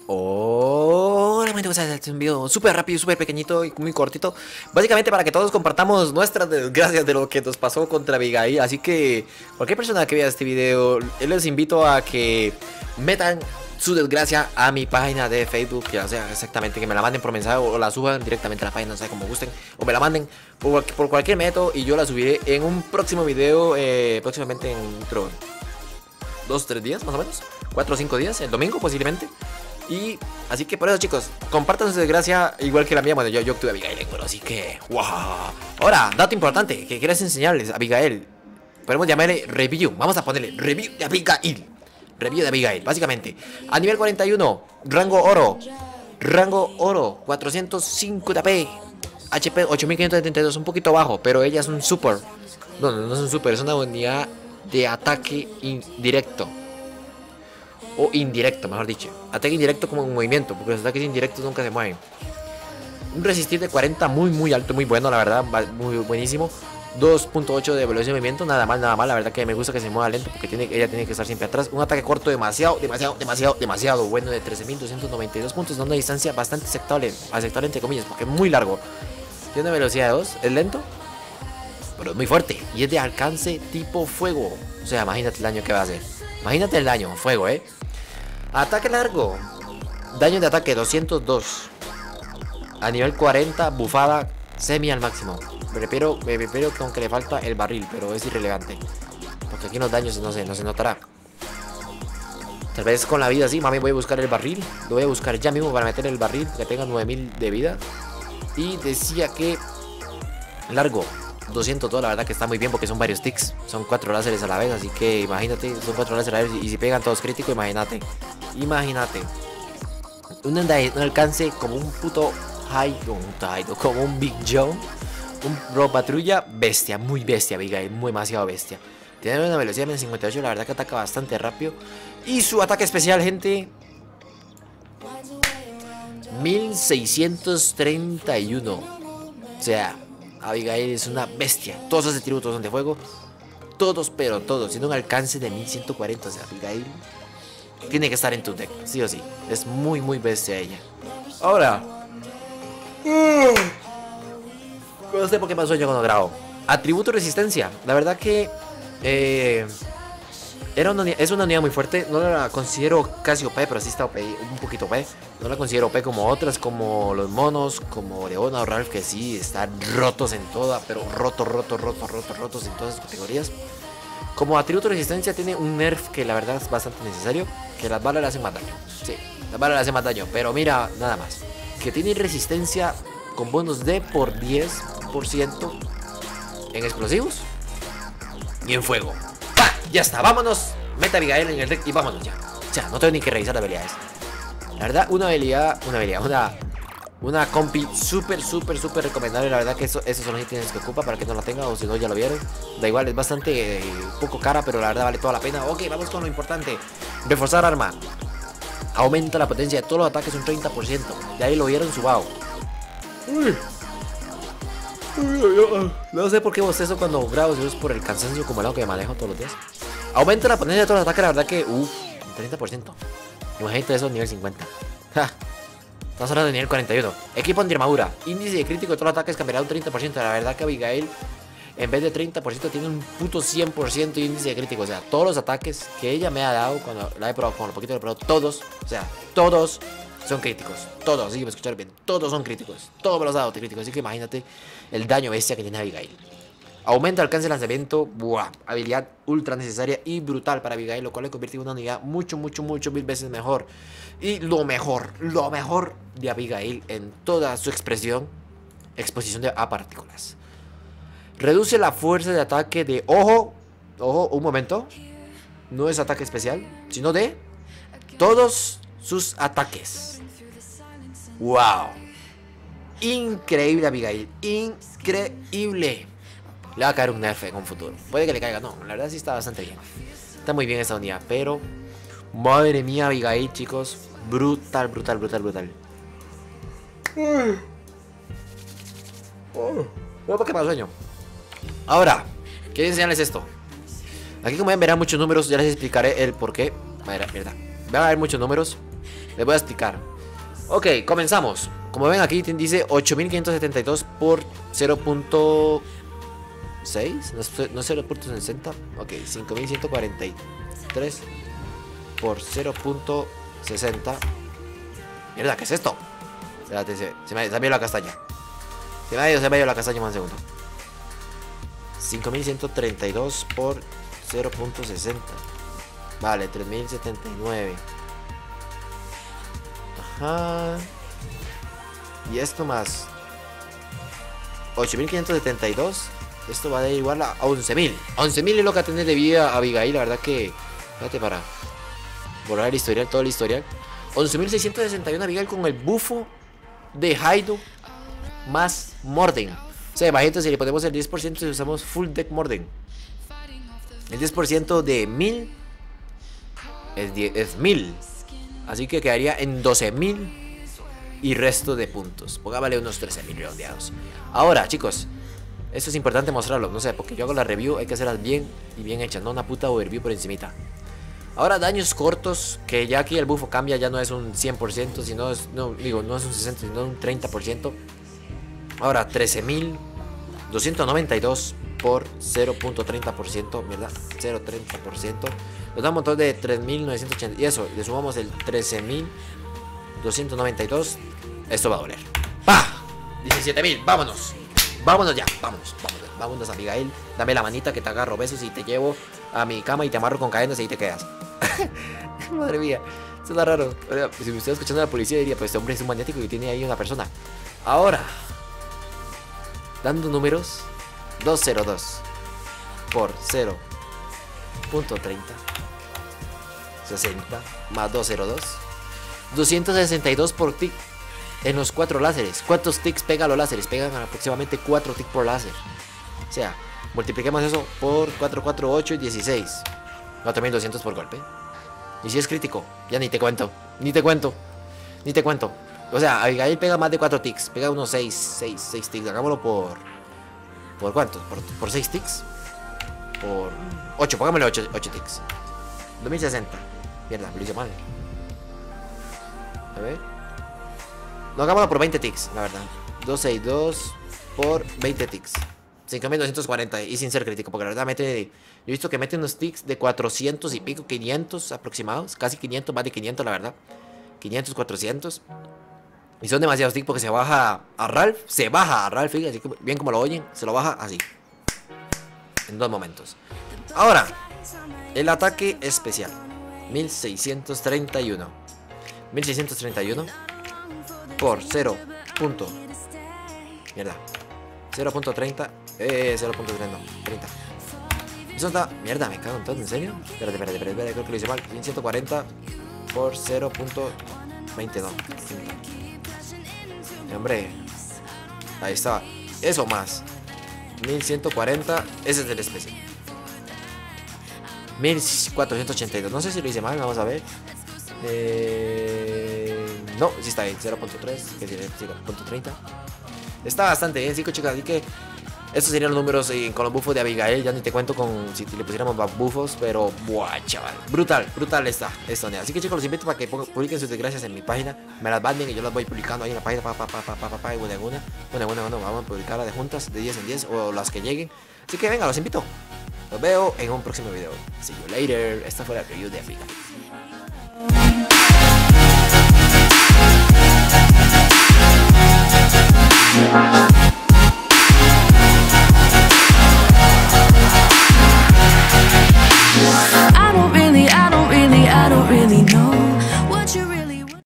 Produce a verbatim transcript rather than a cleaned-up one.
Hola, gente, pues, este es un video súper rápido, súper pequeñito y muy cortito. Básicamente para que todos compartamos nuestras desgracias de lo que nos pasó contra Abigail. Así que cualquier persona que vea este video, les invito a que metan su desgracia a mi página de Facebook. Ya sea exactamente que me la manden por mensaje o la suban directamente a la página, no sé, como gusten. O me la manden por, por cualquier método y yo la subiré en un próximo video, eh, próximamente en otro dos, tres días más o menos. Cuatro o cinco días, el domingo posiblemente. Y así que por eso, chicos, compartan su desgracia igual que la mía. Bueno, yo, yo obtuve a Abigail, bueno, así que wow. Ahora, dato importante que quieres enseñarles a Abigail. Podemos llamarle review. Vamos a ponerle review de Abigail. Review de Abigail, básicamente. A nivel cuarenta y uno, rango oro. Rango oro, cuatrocientos cinco de A P. H P ocho mil quinientos setenta y dos, un poquito bajo, pero ella es un super. No, no, no es un super, es una unidad de ataque indirecto. O indirecto, mejor dicho. Ataque indirecto como un movimiento, porque los ataques indirectos nunca se mueven. Un resistir de cuarenta muy muy alto, muy bueno, la verdad, muy buenísimo. dos punto ocho de velocidad de movimiento, nada mal, nada mal. La verdad que me gusta que se mueva lento porque tiene, ella tiene que estar siempre atrás. Un ataque corto demasiado, demasiado, demasiado, demasiado bueno de trece mil doscientos noventa y dos puntos, dando una distancia bastante aceptable, aceptable entre comillas, porque es muy largo. Tiene una velocidad de dos, es lento, pero es muy fuerte. Y es de alcance tipo fuego. O sea, imagínate el daño que va a hacer. Imagínate el daño, fuego, eh. Ataque largo. Daño de ataque doscientos dos. A nivel cuarenta, bufada semi al máximo. Prefiero, me prefiero que aunque le falta el barril, pero es irrelevante. Porque aquí los daños no se, no se notará. Tal vez con la vida sí, mami, voy a buscar el barril. Lo voy a buscar ya mismo para meter el barril, que tenga nueve mil de vida. Y decía que largo. doscientos dos, la verdad que está muy bien porque son varios ticks. Son cuatro láseres a la vez, así que imagínate, son cuatro láseres a la vez y si pegan todos críticos, imagínate. Imagínate. Un, un alcance como un puto Haido, un Haido, como un Big Joe. Un Pro Patrulla, bestia, muy bestia, Abigail, muy demasiado bestia. Tiene una velocidad de cincuenta y ocho, la verdad que ataca bastante rápido. Y su ataque especial, gente, mil seiscientos treinta y uno. O sea, Abigail es una bestia. Todos sus atributos son de fuego. Todos, pero todos. Tiene un alcance de mil ciento cuarenta. O sea, Abigail tiene que estar en tu deck, sí o sí. Es muy, muy bestia ella. Ahora, no sé por qué me sueño cuando grabo. Atributo resistencia. La verdad que eh, era una, es una unidad muy fuerte. No la considero casi O P, pero sí está O P, un poquito O P. No la considero O P como otras, como los monos, como Leona o Ralph, que sí están rotos en toda, pero rotos, rotos, rotos, rotos, rotos en todas las categorías. Como atributo de resistencia tiene un nerf que la verdad es bastante necesario, que las balas le hacen más daño. Sí, las balas le hacen más daño, pero mira, nada más. Que tiene resistencia con bonus de por diez por ciento en explosivos y en fuego. ¡Pah! Ya está, vámonos. Meta Abigail en el deck y vámonos ya. O sea, no tengo ni que revisar las habilidades. La verdad, una habilidad, una habilidad, una, una compi súper, súper, súper recomendable. La verdad que eso, esos son los ítems que ocupa para que no la tenga o si no ya lo vieron. Da igual, es bastante eh, poco cara, pero la verdad vale toda la pena. Ok, vamos con lo importante. Reforzar arma. Aumenta la potencia de todos los ataques un treinta por ciento. De ahí lo vieron subado. Uy. No sé por qué bostezo cuando grabo, si es por el cansancio como el que me manejo todos los días. Aumenta la potencia de todos los ataques, la verdad que, uff, un treinta por ciento. Imagínate eso a nivel cincuenta. Ja. Estamos hablando de nivel cuarenta y uno. Equipo anti-armadura. Índice de crítico de todos los ataques cambiará un treinta por ciento. La verdad que Abigail, en vez de treinta por ciento, tiene un puto cien por ciento de índice de crítico. O sea, todos los ataques que ella me ha dado cuando la he probado, con lo poquito que he probado, todos, o sea, todos son críticos. Todos, sí, me escucharon bien. Todos son críticos. Todos me los ha dado críticos. Así que imagínate el daño bestia que tiene Abigail. Aumenta el alcance de lanzamiento. Buah, habilidad ultra necesaria y brutal para Abigail, lo cual le convierte en una unidad mucho, mucho, mucho mil veces mejor. Y lo mejor, lo mejor de Abigail en toda su expresión, exposición de, a partículas. Reduce la fuerza de ataque de, ojo, ojo, un momento. No es ataque especial, sino de todos sus ataques. Wow. Increíble, Abigail. Increíble. Le va a caer un nerf en un futuro. Puede que le caiga, no, la verdad sí está bastante bien. Está muy bien esta unidad, pero madre mía, Abigail, chicos. Brutal, brutal, brutal, brutal. ¿Por qué me sueño? Ahora, quiero enseñarles esto. Aquí como ven verán muchos números, ya les explicaré el por qué. Mira, mira. Van a ver muchos números. Les voy a explicar. Ok, comenzamos. Como ven aquí dice ocho mil quinientos setenta y dos por cero punto seis. No es, no es cero punto sesenta. Ok, cinco mil ciento cuarenta y tres por cero punto sesenta. Mierda, ¿qué es esto? Espérate, se, se me, se me ha ido la castaña. Se me ha ido, se me ha ido la castaña, más un segundo. cinco mil ciento treinta y dos por cero punto sesenta. Vale, tres mil setenta y nueve. Ajá. Y esto más ocho mil quinientos setenta y dos. Esto va a dar igual a once mil. once mil es lo que va a tener de vida a Abigail. La verdad que... Espérate para borrar el historial, todo el historial. once mil seiscientos sesenta y uno Abigail con el bufo de Haido más Morden. O sea, imagínate si le ponemos el diez por ciento y usamos full deck Morden. El diez por ciento de mil es, es mil. Así que quedaría en doce mil y resto de puntos. Pongámosle unos trece mil redondeados. Ahora, chicos, esto es importante mostrarlo. No sé, porque yo hago la review, hay que hacerlas bien y bien hechas. No una puta overview por encimita. Ahora, daños cortos, que ya aquí el bufo cambia, ya no es un cien por ciento, sino es, no, digo, no es un sesenta por ciento, sino un treinta por ciento. Ahora, trece mil doscientos noventa y dos por cero punto treinta por ciento, ¿verdad? cero punto treinta por ciento. Nos da un montón de tres mil novecientos ochenta. Y eso, le sumamos el trece mil doscientos noventa y dos. Esto va a doler. ¡Pah! diecisiete mil, vámonos. Vámonos ya, vámonos, vámonos. Vámonos, Abigail. Dame la manita que te agarro besos y te llevo a mi cama y te amarro con cadenas y ahí te quedas. Madre mía, eso está raro. Si me estoy escuchando a la policía diría, pues este hombre es un maniático y tiene ahí una persona. Ahora, dando números, doscientos dos por cero punto treinta, sesenta más doscientos dos, doscientos sesenta y dos por tick en los cuatro láseres. ¿Cuántos ticks pegan los láseres? Pegan aproximadamente cuatro ticks por láser. O sea, multipliquemos eso por cuatro, cuatro, ocho y dieciséis. cuatro mil doscientos por golpe. Y si es crítico, ya ni te cuento. Ni te cuento. Ni te cuento. O sea, Abigail pega más de cuatro ticks. Pega unos seis, seis, seis ticks. Hagámoslo por... ¿Por cuántos? ¿Por, por seis ticks? Por ocho, pongámosle ocho, ocho ticks. dos mil sesenta. Mierda, me lo hice mal. A ver. No, hagámoslo por veinte ticks, la verdad. doscientos sesenta y dos por veinte ticks. cinco mil doscientos cuarenta. Y sin ser crítico, porque la verdad mete... Yo he visto que mete unos ticks de cuatrocientos y pico, quinientos aproximados. Casi quinientos, más de quinientos, la verdad. quinientos, cuatrocientos. Y son demasiados ticks porque se baja a Ralph. Se baja a Ralph, así que bien como lo oyen. Se lo baja así. En dos momentos. Ahora, el ataque especial. mil seiscientos treinta y uno. mil seiscientos treinta y uno por cero. Mierda. cero punto treinta. Eh, cero punto treinta. Eso está... Mierda, me cago en todo, ¿en serio? Espérate, espérate, espérate, espérate, creo que lo hice mal. mil ciento cuarenta por cero punto veintidós. Hombre, ahí está. Eso más mil ciento cuarenta. Ese es el especial. mil cuatrocientos ochenta y dos. No sé si lo hice mal, vamos a ver. eh... No, sí está bien. cero punto tres, que tiene cero punto treinta. Está bastante bien, chicos, chicas. Así que estos serían los números eh, con los bufos de Abigail. Ya ni te cuento con si le pusiéramos más bufos. Pero, buah, chaval. Brutal, brutal está esto. Así que, chicos, los invito para que publiquen sus desgracias en mi página. Me las manden y yo las voy publicando ahí en la página. Pa, pa, pa, pa, pa, pa, pa, y una, una. Bueno, bueno, bueno. Vamos a publicarlas de juntas, de diez en diez. O las que lleguen. Así que, venga, los invito. Los veo en un próximo video. See you later. Esta fue la review de Abigail. I don't really, I don't really, I don't really know what you really